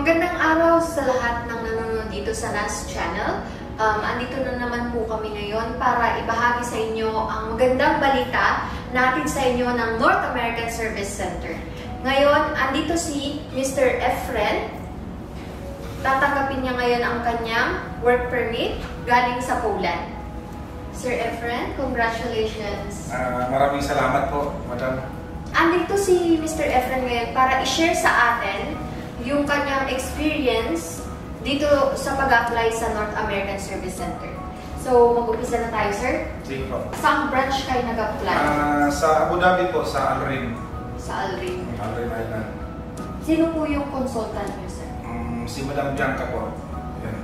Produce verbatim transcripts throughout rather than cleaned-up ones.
Magandang araw sa lahat ng nanonood dito sa N A S C channel. Um, andito na naman po kami ngayon para ibahagi sa inyo ang magandang balita natin sa inyo ng North American Service Center. Ngayon, andito si Mister Efren. Tatanggapin niya ngayon ang kanyang work permit galing sa Poland. Sir Efren, congratulations. Uh, maraming salamat po, Madam. Andito si Mister Efren ngayon para i-share sa atin yung kanyang experience dito sa pag-apply sa North American Service Center. So, mag-umpisa na tayo, sir. Sige po. Saan branch kayo nag-apply? Uh, sa Abu Dhabi po, sa Al-Rim. Sa Al-Rim. Al-Rim Island. Sino po yung consultant niyo, sir? Um, si Madam Bianca po. Yan.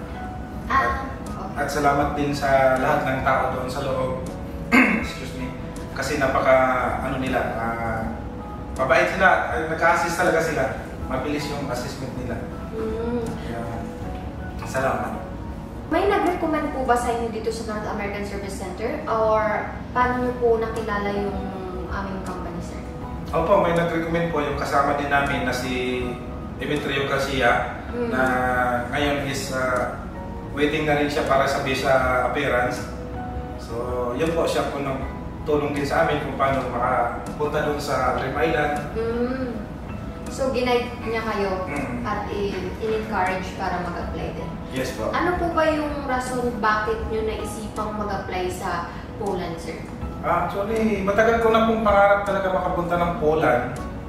Ah, okay. At salamat din sa lahat ng tao doon sa loob. Excuse me. Kasi napaka, ano nila, uh, mabait sila. Uh, nagka-assist talaga sila. Mabilis yung assessment nila. Mm. Kaya, salamat. May nag-recommend po ba sa inyo dito sa North American Service Center? Or paano niyo po nakilala yung aming company, sir? Opo, may nag-recommend po yung kasama din namin na si Demetrio Garcia, mm. na ngayon is uh, waiting na rin siya para sa visa appearance. So, yun po siya po nang tulong din sa amin kung paano makapunta doon sa Rim Island. Mm. So, ginaid niya kayo mm. at in-encourage para mag-apply din. Yes po. Ano po ba yung rason bakit nyo naisipang mag-apply sa Poland, sir? Ah, actually, matagal ko na pong pangarap talaga makapunta ng Poland.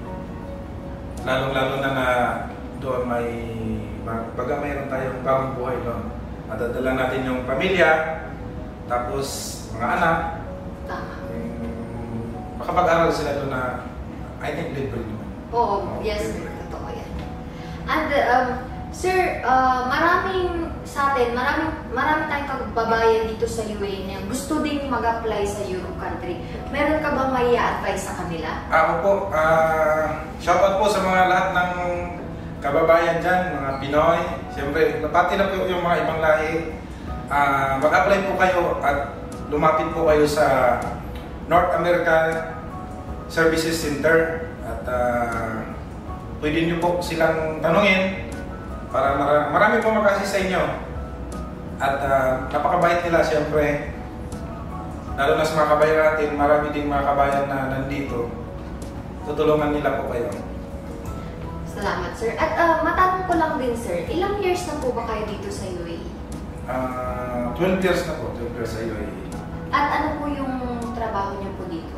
Lalong-lalo na na doon may, baga mayroon tayong bagong buhay doon. Madadala natin yung pamilya, tapos mga anak. Tama. Um, makapag-aral sila doon na, I think, libre naman. Oo, oh, yes, sir. Totoo yan. And, um, sir, uh, maraming sa atin, maraming, maraming tayong kababayan dito sa U A E na gusto din mag-apply sa Europe country. Meron ka bang may i-advise sa kanila? Ako po, uh, shoutout po sa mga lahat ng kababayan dyan, mga Pinoy. Siyempre, pati na po yung mga ibang lahi. Uh, mag-apply po kayo at lumapit po kayo sa North American Services Center. At uh, pwede nyo po silang tanungin para mar marami po mag-assist sa inyo. At uh, napakabait nila siyempre. Lalo na sa mga kabayan natin, marami ding mga kabayan na nandito. Tutulungan nila po kayo. Salamat, sir. At uh, matanong ko lang din, sir, ilang years na po ba kayo dito sa U A E? Uh, twelve years na po, twelve years sa U A E. At ano po yung trabaho niyo po dito?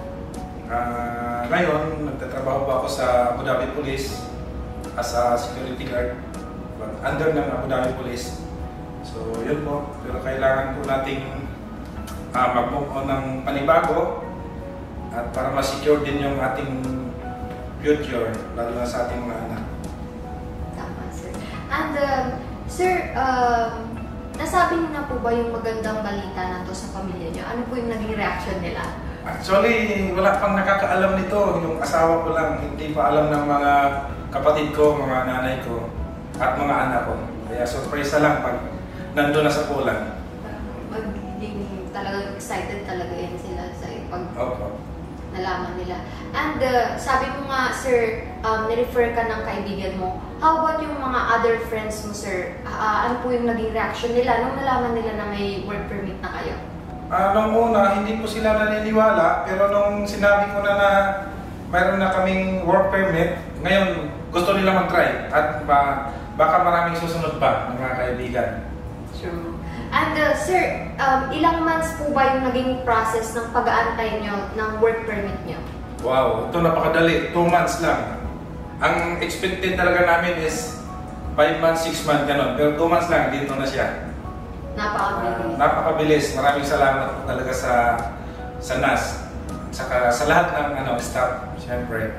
Uh, ngayon, nagtatrabaho po ako sa Abu Dhabi Police as a security guard under ng Abu Dhabi Police. So, yun po. Pero kailangan po nating uh, mag-move on ng panibago at para ma-secure din yung ating future, lalo na sa ating mga anak. Tama, sir. And, um, sir, um, nasabi niyo na po ba yung magandang balita na to sa pamilya niyo? Ano po yung naging reaction nila? Actually, wala pang nakakaalam nito. Yung asawa ko lang, hindi pa alam ng mga kapatid ko, mga nanay ko, at mga anak ko. Kaya surprise na lang pag nandun na sa Poland. Magiging talagang excited talaga yan sila sa pag Opo. nalaman nila. And uh, sabi mo nga, sir, um, nirefer ka ng kaibigan mo. How about yung mga other friends mo, sir? Uh, ano po yung naging reaction nila nung nalaman nila na may work permit na kayo? Uh, nung una, hindi po sila naniniwala, pero nung sinabi ko na na mayroon na kaming work permit, ngayon gusto nila mag-try at ba, baka maraming susunod pa ng mga kaibigan. True. And uh, sir, um, ilang months po ba yung naging process ng pag-aantay nyo ng work permit nyo? Wow, ito napakadali. two months lang. Ang expected talaga namin is five months, six months, gano'n. Pero two months lang, dito na siya. Napakabilis. Uh, napakabilis. Maraming salamat po talaga sa sa N A S C. Saka sa lahat ng ano, staff, siyempre.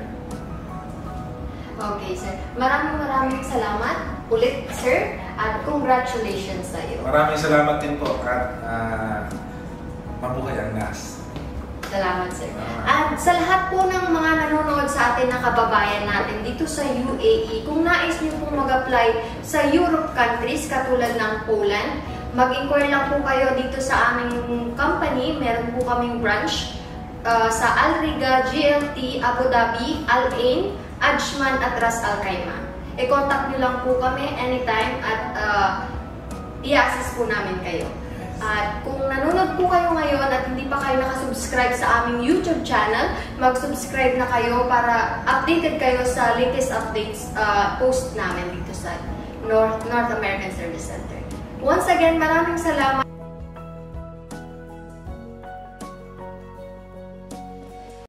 Okay, sir. Maraming maraming salamat ulit, sir. At congratulations sa iyo. Maraming salamat din po at uh, mabuhay ang N A S C. Salamat, sir. At sa lahat po ng mga nanonood sa atin na kababayan natin dito sa U A E, kung nais niyo pong mag-apply sa Europe countries katulad ng Poland, mag-inquire lang po kayo dito sa aming company. Meron po kaming branch uh, sa Al Riga, G L T, Abu Dhabi, Al Ain, Ajman at Ras Al Khaimah. i-contact nyo lang po kami anytime at uh, i-access po namin kayo. At kung nanonood po kayo ngayon at hindi pa kayo nakasubscribe sa aming YouTube channel, mag-subscribe na kayo para updated kayo sa latest updates uh, post namin dito sa North, North American Service Center. Once again, maraming salamat.